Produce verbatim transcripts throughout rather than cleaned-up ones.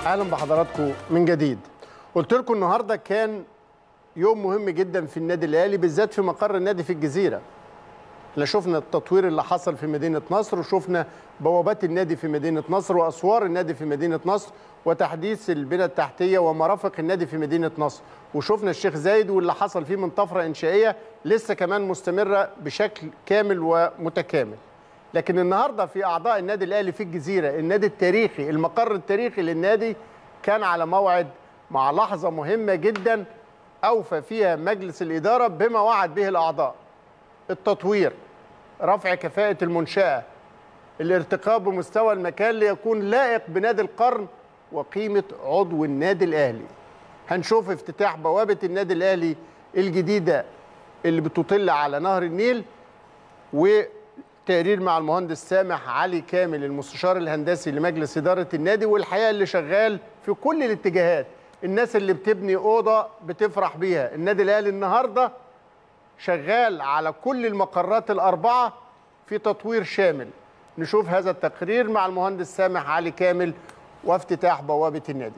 اهلا بحضراتكم من جديد. قلت لكم النهارده كان يوم مهم جدا في النادي الاهلي، بالذات في مقر النادي في الجزيره. احنا شفنا التطوير اللي حصل في مدينه نصر، وشفنا بوابات النادي في مدينه نصر، واسوار النادي في مدينه نصر، وتحديث البنى التحتيه ومرافق النادي في مدينه نصر، وشفنا الشيخ زايد واللي حصل فيه من طفره انشائيه لسه كمان مستمره بشكل كامل ومتكامل. لكن النهارده في اعضاء النادي الاهلي في الجزيره، النادي التاريخي، المقر التاريخي للنادي، كان على موعد مع لحظه مهمه جدا اوفى فيها مجلس الاداره بما وعد به الاعضاء: التطوير، رفع كفاءه المنشاه، الارتقاء بمستوى المكان ليكون لائق بنادي القرن وقيمه عضو النادي الاهلي. هنشوف افتتاح بوابه النادي الاهلي الجديده اللي بتطل على نهر النيل، وتقرير مع المهندس سامح علي كامل المستشار الهندسي لمجلس اداره النادي، والحقيقه اللي شغال في كل الاتجاهات. الناس اللي بتبني اوضه بتفرح بيها، النادي الاهلي النهارده شغال على كل المقرات الاربعه في تطوير شامل. نشوف هذا التقرير مع المهندس سامح علي كامل وافتتاح بوابه النادي.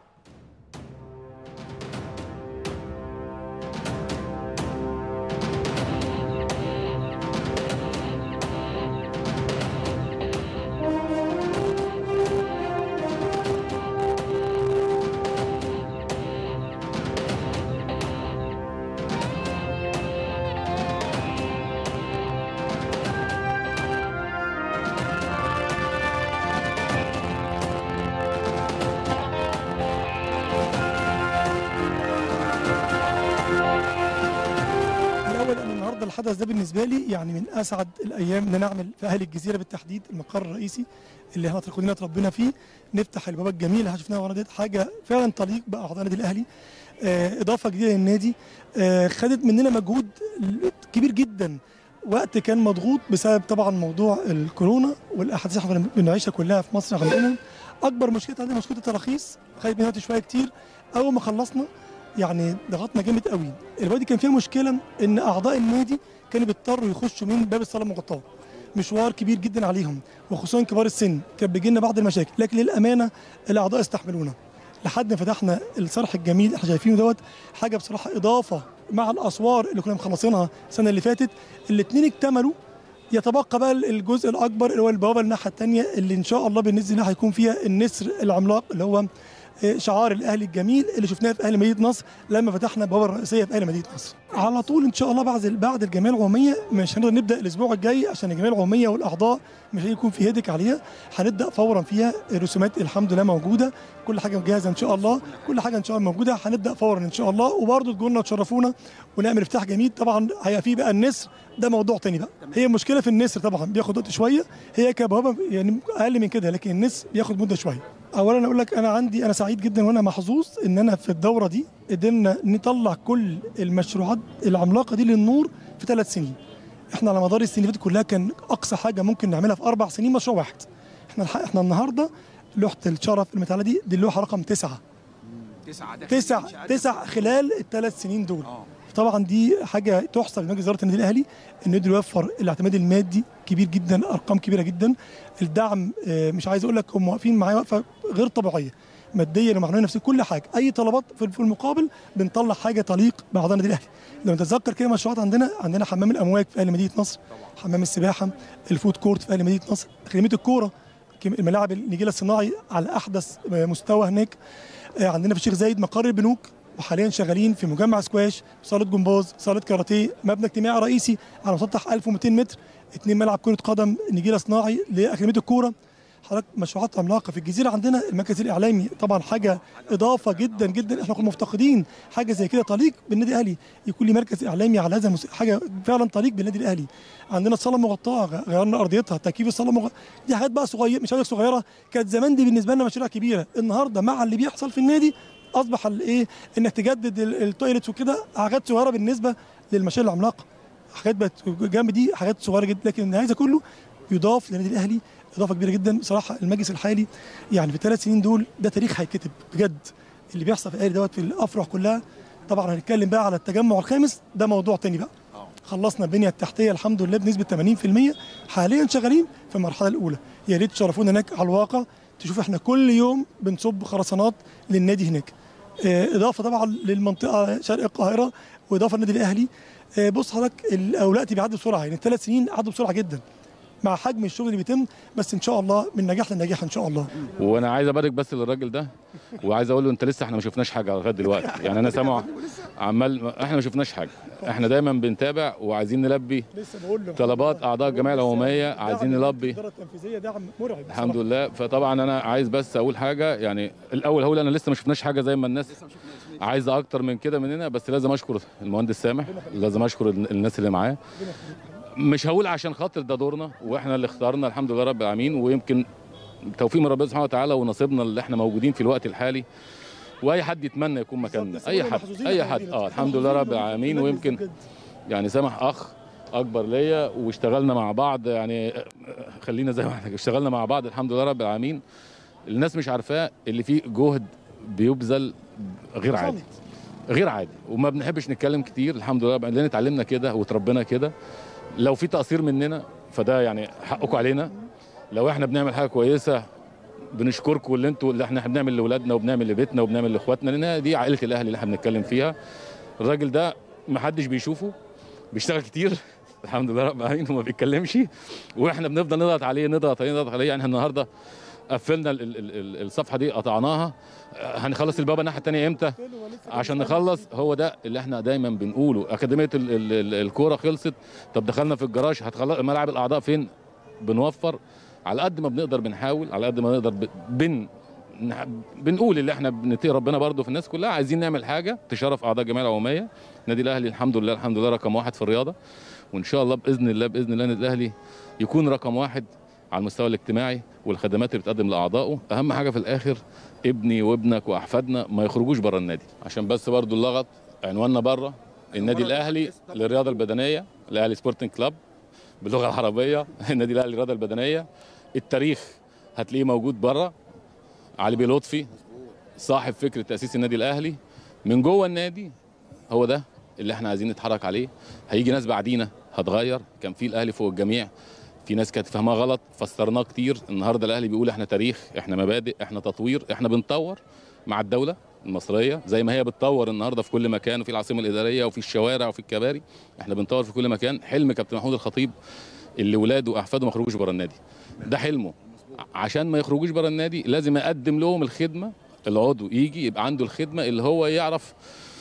الحدث ده بالنسبه لي يعني من اسعد الايام ان انا اعمل في اهل الجزيره بالتحديد المقر الرئيسي اللي احنا كلنا اتربينا فيه، نفتح البوابه الجميله اللي شفناها ورا ديت، حاجه فعلا تليق باعضاء النادي الاهلي. آه اضافه جديده للنادي، آه خدت مننا مجهود كبير جدا، وقت كان مضغوط بسبب طبعا موضوع الكورونا والاحداث اللي احنا بنعيشها كلها في مصر عندنا. اكبر مشكله عندنا مشكله التراخيص، خدت مننا وقت شويه كتير. اول ما خلصنا يعني ضغطنا جامد قوي. الوادي كان فيها مشكله ان اعضاء النادي كانوا بيضطروا يخشوا من باب الصاله المغطاه، مشوار كبير جدا عليهم، وخصوصا كبار السن كان بيجي لنا بعض المشاكل، لكن للامانه الاعضاء استحملونا لحد ما فتحنا الصرح الجميل اللي احنا شايفينه دوت. حاجه بصراحه اضافه مع الاسوار اللي كنا مخلصينها السنه اللي فاتت، الاثنين اكتملوا. يتبقى بقى الجزء الاكبر اللي هو البوابه الناحيه الثانيه اللي ان شاء الله باذن الله هيكون فيها النسر العملاق اللي هو شعار الاهلي الجميل اللي شفناه في اهل مدينه نصر لما فتحنا البوابه الرئيسيه في اهل مدينه نصر. على طول ان شاء الله بعد بعد الجمعيه العموميه، مش هنقدر نبدا الاسبوع الجاي عشان الجمعيه العموميه والاعضاء مش هيكون في هيدك عليها، هنبدا فورا فيها. الرسومات الحمد لله موجوده، كل حاجه جاهزه ان شاء الله، كل حاجه ان شاء الله موجوده، هنبدا فورا ان شاء الله. وبرضه تجوا لنا وتشرفونا ونعمل افتتاح جميل. طبعا هيبقى في بقى النسر ده موضوع تاني بقى، هي المشكله في النسر طبعا بياخد وقت شويه، هي كبوابه يعني اقل من كده، لكن النسر بياخد مده شويه. اولا اقول لك انا عندي انا سعيد جدا وانا محظوظ ان انا في الدوره دي قدرنا نطلع كل المشروعات العملاقه دي للنور في ثلاث سنين. احنا على مدار السنين اللي فاتت كلها كان اقصى حاجه ممكن نعملها في اربع سنين مشروع واحد. احنا احنا النهارده لوحه الشرف المتعلقه دي دي اللوحه رقم تسعه. تسعه تسع تسع خلال الثلاث سنين دول. أوه. طبعا دي حاجه تحسب لمجلس اداره النادي الاهلي انه يقدر يوفر الاعتماد المادي كبير جدا، ارقام كبيره جدا. الدعم مش عايز اقول لك هم واقفين معايا وقفه غير طبيعيه، ماديا ومعنويا نفسيا كل حاجه. اي طلبات في المقابل بنطلع حاجه تليق باعضاء النادي الاهلي. لو تتذكر كده مشروعات عندنا عندنا حمام الامواج في اهل مدينه نصر، حمام السباحه، الفود كورت في اهل مدينه نصر، اكاديميه الكوره، الملاعب النجيله الصناعي على احدث مستوى هناك. عندنا في الشيخ زايد مقر البنوك، وحاليا شغالين في مجمع سكواش، صاله جمباز، صاله كاراتيه، مبنى اجتماعي رئيسي على مسطح ألف ومئتين متر، اثنين ملعب كره قدم نجيله صناعي لاكاديميه الكوره. حضرتك مشروعات عملاقه في الجزيره. عندنا المركز الاعلامي طبعا حاجه اضافه جدا جدا، احنا كنا مفتقدين حاجه زي كده تليق بالنادي الاهلي، يكون لي مركز اعلامي على هذا حاجه فعلا تليق بالنادي الاهلي. عندنا الصاله المغطاه غيرنا ارضيتها، تكييف الصاله مغ... دي حاجات بقى صغيره، مش هقول لك صغيره، كانت زمان دي بالنسبه لنا مشاريع كبيره. النهارده مع اللي بيحصل في النادي اصبح الايه انك تجدد التويلتس وكده حاجات صغيره بالنسبه للمشاريع العملاقه. حاجات بقت جنب دي حاجات صغيره جدا، لكن هذا كله يضاف للنادي الاهلي اضافه كبيره جدا. بصراحه المجلس الحالي يعني في الثلاث سنين دول ده تاريخ هيتكتب بجد. اللي بيحصل في الاهلي دوت في الافرع كلها. طبعا هنتكلم بقى على التجمع الخامس، ده موضوع تاني بقى خلصنا البنيه التحتيه الحمد لله بنسبه ثمانين في المية، حاليا شغالين في المرحله الاولى. يا ريت تشرفونا هناك على الواقع تشوف احنا كل يوم بنصب خرسانات للنادي هناك، اضافه طبعا للمنطقه شرق القاهره واضافه للنادي الاهلي. بص حضرتك الوقت بيعدي بسرعه، يعني الثلاث سنين عدوا بسرعه جدا مع حجم الشغل اللي بيتم، بس ان شاء الله من نجاح لنجاح ان شاء الله. وانا عايز ابارك بس للراجل ده، وعايز اقول له انت لسه احنا ما شفناش حاجه لغايه دلوقتي، يعني انا سامع عمال احنا ما شفناش حاجه، احنا دايما بنتابع وعايزين نلبي طلبات اعضاء الجمعيه العموميه، عايزين نلبي الحمد لله. فطبعا انا عايز بس اقول حاجه، يعني الاول هقول انا لسه ما شفناش حاجه زي ما الناس عايزه اكتر من كده مننا، بس لازم اشكر المهندس سامح، لازم اشكر الناس اللي معاه. مش هقول عشان خاطر ده دورنا واحنا اللي اخترنا الحمد لله رب العالمين، ويمكن توفيق من ربنا سبحانه وتعالى ونصيبنا اللي احنا موجودين في الوقت الحالي، واي حد يتمنى يكون مكاننا، اي حد اي حد اه الحمد لله رب العالمين. ويمكن يعني سامح اخ اكبر ليا واشتغلنا مع بعض، يعني خلينا زي ما احنا اشتغلنا مع بعض الحمد لله رب العالمين. الناس مش عارفاه اللي فيه جهد بيبذل غير عادي غير عادي، وما بنحبش نتكلم كتير الحمد لله لان اتعلمنا كده وتربينا كده. لو في تقصير مننا فده يعني حقكم علينا، لو احنا بنعمل حاجه كويسه بنشكركم، اللي انتوا اللي احنا بنعمل لاولادنا وبنعمل لبيتنا وبنعمل لاخواتنا، لان دي عائله الاهلي اللي احنا بنتكلم فيها. الراجل ده ما حدش بيشوفه، بيشتغل كتير الحمد لله رب العالمين وما بيتكلمش، واحنا بنفضل نضغط عليه نضغط عليه نضغط عليه. يعني احنا النهارده قفلنا ال ال ال الصفحه دي قطعناها، هنخلص البابا الناحيه الثانيه امتى عشان نخلص؟ هو ده اللي احنا دايما بنقوله. اكاديميه الكوره خلصت، طب دخلنا في الجراج، هتخلص ملعب الاعضاء فين؟ بنوفر على قد ما بنقدر، بنحاول على قد ما نقدر، بن بنقول اللي احنا بنتقي ربنا برضه في الناس كلها، عايزين نعمل حاجه تشرف اعضاء الجمعيه العموميه. النادي الاهلي الحمد لله الحمد لله رقم واحد في الرياضه، وان شاء الله باذن الله باذن الله النادي الاهلي يكون رقم واحد على المستوى الاجتماعي والخدمات اللي بتقدم لاعضائه. اهم حاجه في الاخر ابني وابنك واحفادنا ما يخرجوش بره النادي، عشان بس برضو اللغط عنواننا بره النادي الاهلي للرياضه البدنيه، الاهلي سبورتنج كلاب باللغه العربيه، النادي الاهلي للرياضه البدنيه. التاريخ هتلاقيه موجود بره، علي بيه لطفي صاحب فكره تاسيس النادي الاهلي من جوه النادي، هو ده اللي احنا عايزين نتحرك عليه. هيجي ناس بعدينا هتغير، كان في الاهلي فوق الجميع، في ناس كانت فاهمها غلط فسرناه كتير. النهارده الاهلي بيقول احنا تاريخ، احنا مبادئ، احنا تطوير، احنا بنطور مع الدوله المصريه زي ما هي بتطور النهارده في كل مكان، وفي العاصمه الاداريه وفي الشوارع وفي الكباري، احنا بنطور في كل مكان. حلم كابتن محمود الخطيب اللي ولاده واحفاده ما يخرجوش بره النادي، ده حلمه. عشان ما يخرجوش بره النادي لازم اقدم لهم الخدمه، العضو يجي يبقى عنده الخدمه اللي هو يعرف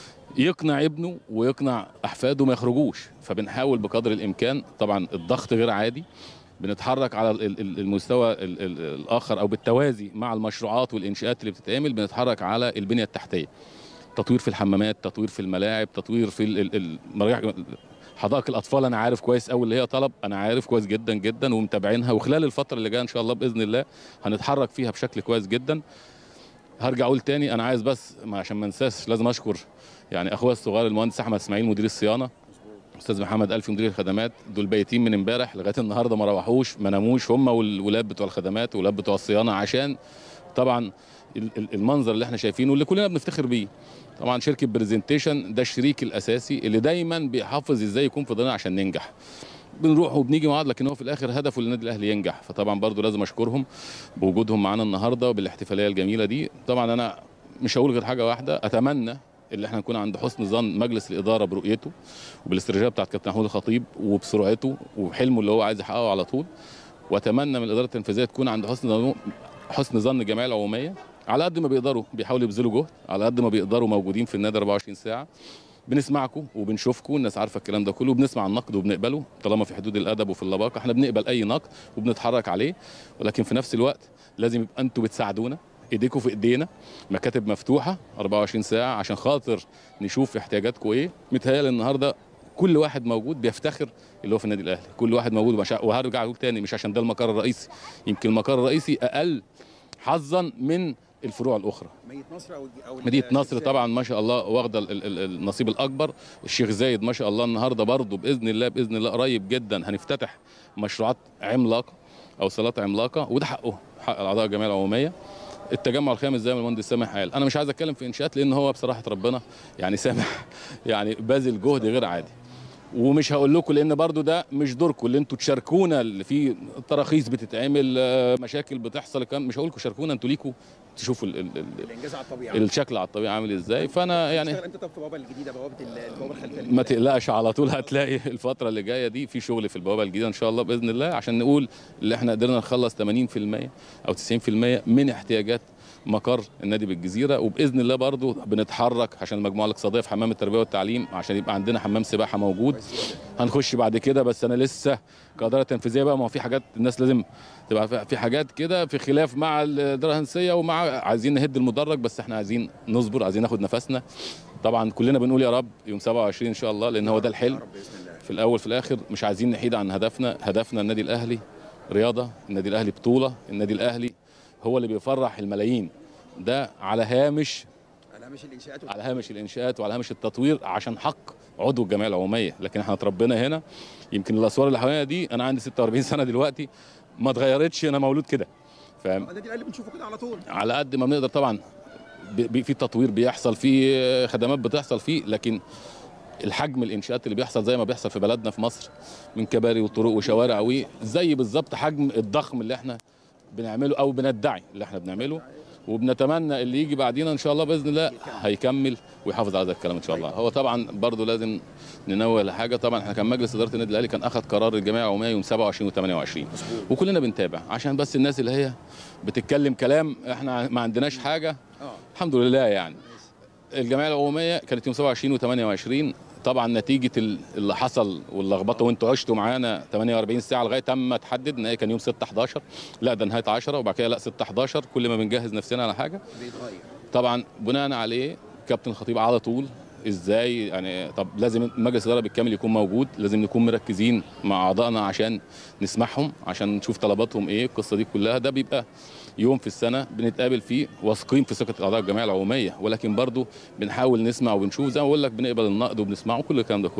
يقنع ابنه ويقنع احفاده ما يخرجوش. فبنحاول بقدر الامكان، طبعا الضغط غير عادي، بنتحرك على المستوى الاخر او بالتوازي مع المشروعات والانشاءات اللي بتتعمل، بنتحرك على البنيه التحتيه، تطوير في الحمامات، تطوير في الملاعب، تطوير في المراجع، حدائق الاطفال. انا عارف كويس قوي اللي هي طلب، انا عارف كويس جدا جدا ومتابعينها، وخلال الفتره اللي جايه ان شاء الله باذن الله هنتحرك فيها بشكل كويس جدا. هرجع اقول تاني، انا عايز بس عشان ما انساش لازم اشكر يعني اخويا الصغير المهندس احمد اسماعيل مدير الصيانه، استاذ محمد الفي مدير الخدمات، دول بايتين من امبارح لغايه النهارده ما روحوش ما ناموش، هم والولاد بتوع الخدمات والولاد بتوع الصيانه، عشان طبعا المنظر اللي احنا شايفينه اللي كلنا بنفتخر بيه. طبعا شركه برزنتيشن ده الشريك الاساسي اللي دايما بيحافظ ازاي يكون في ضلنا عشان ننجح. بنروح وبنيجي مع بعض، لكن هو في الاخر هدفه النادي الاهلي ينجح. فطبعا برضو لازم اشكرهم بوجودهم معانا النهارده وبالاحتفاليه الجميله دي. طبعا انا مش هقول غير حاجه واحده، اتمنى اللي احنا نكون عند حسن ظن مجلس الاداره برؤيته وبالاستراتيجيه بتاعت كابتن محمود الخطيب وبسرعته وبحلمه اللي هو عايز يحققه على طول. واتمنى من الاداره التنفيذيه تكون عند حسن ظن حسن ظن الجمعيه العموميه، على قد ما بيقدروا بيحاولوا يبذلوا جهد، على قد ما بيقدروا موجودين في النادي أربعة وعشرين ساعه. بنسمعكم وبنشوفكم، الناس عارفه الكلام ده كله، وبنسمع النقد وبنقبله طالما في حدود الادب وفي اللباقه، احنا بنقبل اي نقد وبنتحرك عليه، ولكن في نفس الوقت لازم يبقى انتوا بتساعدونا، ايديكم في ايدينا، مكاتب مفتوحه أربعة وعشرين ساعه عشان خاطر نشوف احتياجاتكم ايه. متهيألي النهارده كل واحد موجود بيفتخر اللي هو في النادي الاهلي، كل واحد موجود. وهرجع اقول تاني، مش عشان ده المقر الرئيسي، يمكن المقر الرئيسي اقل حظا من الفروع الاخرى. مدينه نصر او او مدينه نصر طبعا ما شاء الله واخده النصيب الاكبر. الشيخ زايد ما شاء الله النهارده برضه باذن الله باذن الله قريب جدا هنفتتح مشروعات عملاقه او صالات عملاقه، وده حقه حق اعضاء الجمعيه العموميه. التجمع الخامس زي ما المهندس سامح قال، انا مش عايز اتكلم في انشاءات لان هو بصراحه ربنا يعني سامح يعني باذل جهد غير عادي. ومش هقول لكم لان برضو ده مش دوركم اللي انتوا تشاركونا، اللي في تراخيص بتتعمل، مشاكل بتحصل، كان مش هقول لكم شاركونا، انتوا ليكوا تشوفوا ال ال الانجاز على الطبيعه، الشكل على الطبيعه عامل ازاي. فانا يعني انت طب في البوابه الجديده، بوابه البوابه الخلفيه، ما تقلقش، على طول هتلاقي الفتره اللي جايه دي في شغل في البوابه الجديده ان شاء الله باذن الله، عشان نقول اللي احنا قدرنا نخلص ثمانين في المية او تسعين في المية من احتياجات مقر النادي بالجزيره. وباذن الله برضو بنتحرك عشان المجموعه الاقتصاديه في حمام التربيه والتعليم، عشان يبقى عندنا حمام سباحه موجود. هنخش بعد كده، بس انا لسه كاداره تنفيذيه بقى، ما هو في حاجات الناس لازم تبقى في حاجات كده في خلاف مع الاداره الهندسيه، ومع عايزين نهد المدرج، بس احنا عايزين نصبر، عايزين ناخد نفسنا. طبعا كلنا بنقول يا رب يوم سبعة وعشرين ان شاء الله، لان هو ده الحلم في الاول في الاخر. مش عايزين نحيد عن هدفنا، هدفنا النادي الاهلي رياضه، النادي الاهلي بطوله، النادي الاهلي هو اللي بيفرح الملايين. ده على هامش على هامش الانشاءات على هامش الانشاءات وعلى هامش التطوير، عشان حق عضو الجمعيه العموميه. لكن احنا اتربينا هنا، يمكن الاسوار اللي حوالينا دي، انا عندي ستة وأربعين سنه دلوقتي، ما اتغيرتش، انا مولود كده، فاهم؟ النادي الاهلي بنشوفه كده على طول، على قد ما بنقدر طبعا. في تطوير بيحصل، في خدمات بتحصل فيه، لكن الحجم الانشاءات اللي بيحصل زي ما بيحصل في بلدنا في مصر من كباري وطرق وشوارع، وزي بالظبط حجم الضخم اللي احنا بنعمله او بندعي اللي احنا بنعمله. وبنتمنى اللي يجي بعدينا ان شاء الله باذن الله هيكمل ويحافظ على هذا الكلام ان شاء الله. هو طبعا برضو لازم ننوه لحاجه، طبعا احنا كان مجلس اداره النادي الاهلي كان اخذ قرار الجمعيه العموميه يوم سبعة وعشرين وثمانية وعشرين، وكلنا بنتابع عشان بس الناس اللي هي بتتكلم كلام احنا ما عندناش حاجه. الحمد لله يعني الجمعيه العموميه كانت يوم سبعة وعشرين وثمانية وعشرين، طبعا نتيجه اللي حصل واللخبطه، وانتوا عشتوا معانا ثمانية وأربعين ساعه لغايه تم تحدد ان هي كان يوم ستة حداشر، لا ده نهايه عشرة، وبعد كده لا ستة حداشر، كل ما بنجهز نفسنا على حاجه بيتغير. طبعا بناء عليه كابتن الخطيب على طول ازاي يعني، طب لازم مجلس الاداره بالكامل يكون موجود، لازم نكون مركزين مع اعضائنا عشان نسمعهم، عشان نشوف طلباتهم ايه، القصه دي كلها. ده بيبقى يوم في السنه بنتقابل فيه واثقين في ثقه اعضاء الجمعيه العموميه، ولكن برضو بنحاول نسمع وبنشوف، زي ما بقول لك بنقبل النقد وبنسمعه كل الكلام ده كله.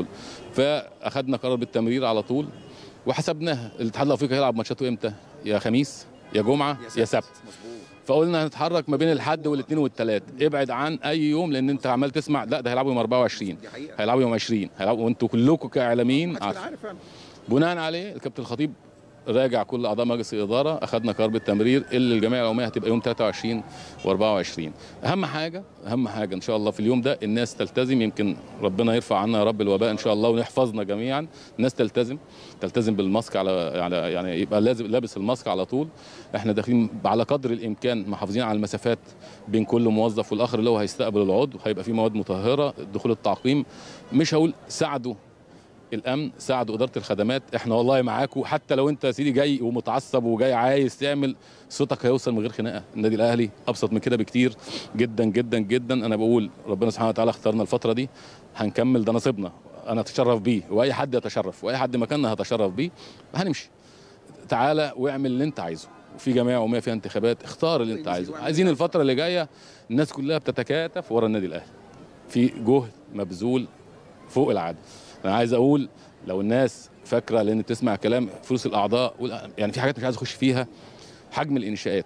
فاخذنا قرار بالتمرير على طول وحسبناها. الاتحاد الافريقي هيلعب ماتشاته امتى؟ يا خميس يا جمعه يا سبت، فقلنا هنتحرك ما بين الحد والاثنين والثلاث، ابعد عن اي يوم، لان انت عمال تسمع لا ده هيلعبوا يوم أربعة وعشرين، هيلعبوا يوم عشرين، هيلعبوا، وانتوا كلكم كاعلاميين عارفين. بناء عليه الكابتن الخطيب راجع كل اعضاء مجلس الاداره، اخذنا قرار بالتمرير اللي الجمعيه العموميه هتبقى يوم ثلاثة وعشرين وأربعة وعشرين. اهم حاجه اهم حاجه ان شاء الله في اليوم ده الناس تلتزم، يمكن ربنا يرفع عنا يا رب الوباء ان شاء الله ونحفظنا جميعا. الناس تلتزم تلتزم بالماسك، على على يعني يبقى لازم لابس الماسك على طول. احنا داخلين على قدر الامكان محافظين على المسافات بين كل موظف والاخر اللي هو هيستقبل العضو، هيبقى في مواد مطهره، دخول التعقيم. مش هقول ساعدوا الامن، ساعدوا اداره الخدمات، احنا والله معاكم، حتى لو انت يا سيدي جاي ومتعصب وجاي عايز تعمل، صوتك هيوصل من غير خناقه. النادي الاهلي ابسط من كده بكتير جدا جدا جدا. انا بقول ربنا سبحانه وتعالى اختارنا الفتره دي، هنكمل، ده نصيبنا، انا اتشرف بيه واي حد يتشرف واي حد مكاننا هتشرف بيه. هنمشي، تعالى واعمل اللي انت عايزه، وفي جمعيه عموميه فيها انتخابات، اختار اللي انت عايزه. عايزين الفتره اللي جايه الناس كلها بتتكاتف ورا النادي الاهلي، في جهد مبذول فوق العاده. انا عايز اقول لو الناس فاكره، لان بتسمع كلام فلوس الاعضاء، يعني في حاجات مش عايز اخش فيها، حجم الانشاءات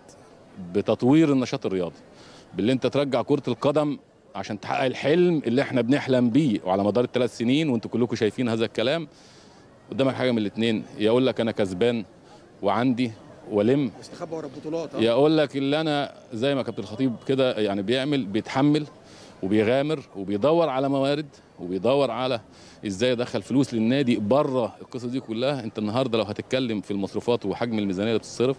بتطوير النشاط الرياضي، باللي انت ترجع كره القدم عشان تحقق الحلم اللي احنا بنحلم بيه، وعلى مدار الثلاث سنين وانتم كلكم شايفين هذا الكلام قدامك، حاجه من الاثنين، يا اقول لك انا كسبان وعندي ولم، استخبى ورا البطولات، يا اقول لك اللي انا زي ما كابتن الخطيب كده يعني بيعمل، بيتحمل وبيغامر وبيدور على موارد وبيدور على ازاي يدخل فلوس للنادي بره القصص دي كلها. انت النهارده لو هتتكلم في المصروفات وحجم الميزانيه اللي بتتصرف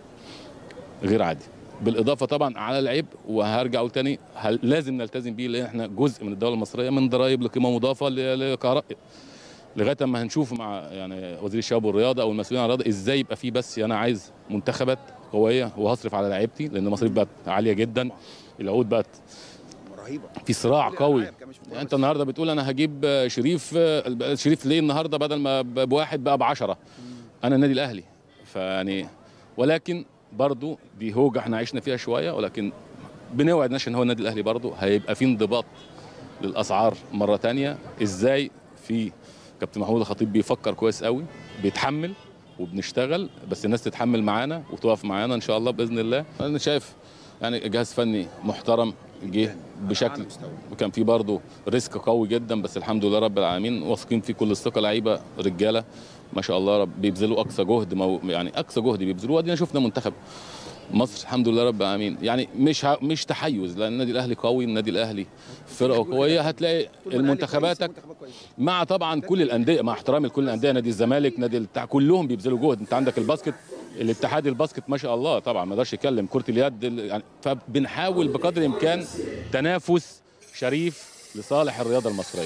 غير عادي، بالاضافه طبعا على العيب، وهرجع اقول تاني لازم نلتزم بيه، لان احنا جزء من الدوله المصريه، من ضرائب لقيمه مضافه لكهرباء، لغايه اما هنشوف مع يعني وزير الشباب والرياضه او المسؤولين عن الرياضه ازاي يبقى في، بس انا عايز منتخبات قويه وهصرف على لعيبتي، لان المصاريف بقت عاليه جدا، العقود بقت رهيبه، في صراع قوي. يعني انت النهارده بتقول انا هجيب شريف، شريف ليه النهارده بدل ما بواحد بقى بعشرة، انا النادي الاهلي، فيعني ولكن برضو دي هوجه احنا عشنا فيها شويه، ولكن بنوعد الناس ان هو النادي الاهلي برضو هيبقى في انضباط للاسعار مره ثانيه. ازاي؟ في كابتن محمود الخطيب بيفكر كويس قوي، بيتحمل وبنشتغل، بس الناس تتحمل معانا وتقف معانا ان شاء الله باذن الله. انا شايف يعني جهاز فني محترم، جه بشكل، وكان في برضه ريسك قوي جدا، بس الحمد لله رب العالمين واثقين فيه كل الثقه. لعيبه رجاله ما شاء الله رب بيبذلوا اقصى جهد، مو يعني اقصى جهد بيبذلوه. ادينا شفنا منتخب مصر الحمد لله رب العالمين، يعني مش ه... مش تحيز، لان النادي الاهلي قوي، النادي الاهلي فرقه قويه. هتلاقي المنتخباتك مع طبعا كل الانديه، مع احترامي لكل الانديه، نادي الزمالك، نادي بتاع، كلهم بيبذلوا جهد. انت عندك الباسكت، الاتحاد الباسكت ما شاء الله طبعا ما اقدرش اتكلم، كره اليد يعني. فبنحاول بقدر الامكان تنافس شريف لصالح الرياضه المصريه.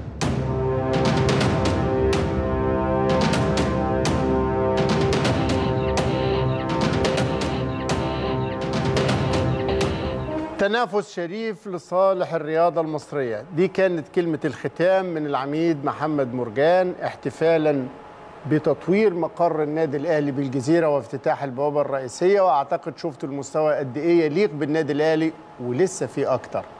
تنافس شريف لصالح الرياضة المصرية، دي كانت كلمة الختام من العميد محمد مرجان احتفالا بتطوير مقر النادي الأهلي بالجزيرة وافتتاح البوابة الرئيسية. وأعتقد شفتوا المستوى قد إيه يليق بالنادي الأهلي، ولسه في أكتر.